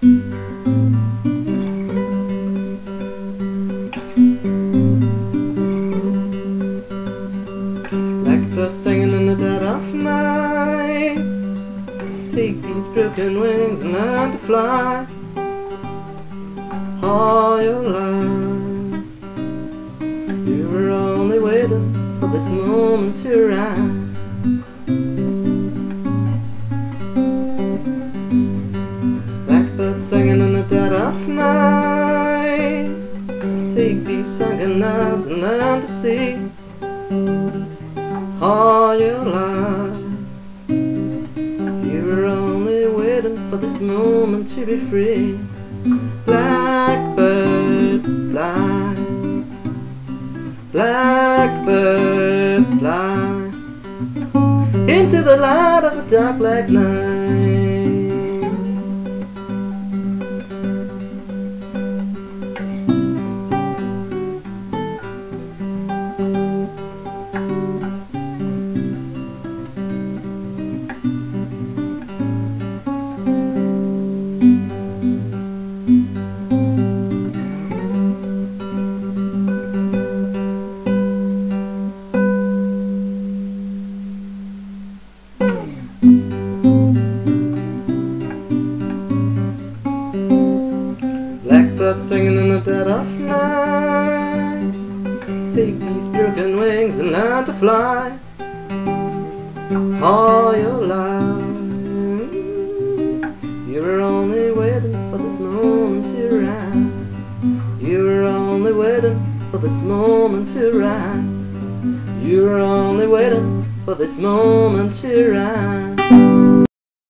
Blackbird singing in the dead of night. Take these broken wings and learn to fly all your life. You were only waiting for this moment to rise. Blackbird singing in the dead of night. Take these sunken eyes and learn to see all your life. You were only waiting for this moment to be free. Blackbird fly, blackbird fly into the light of a dark black night. Blackbird singing in the dead of night. Take these broken wings and learn to fly all your life. You were only waiting for this moment to rise. You were only waiting for this moment to rise. You were only waiting for this moment to rise.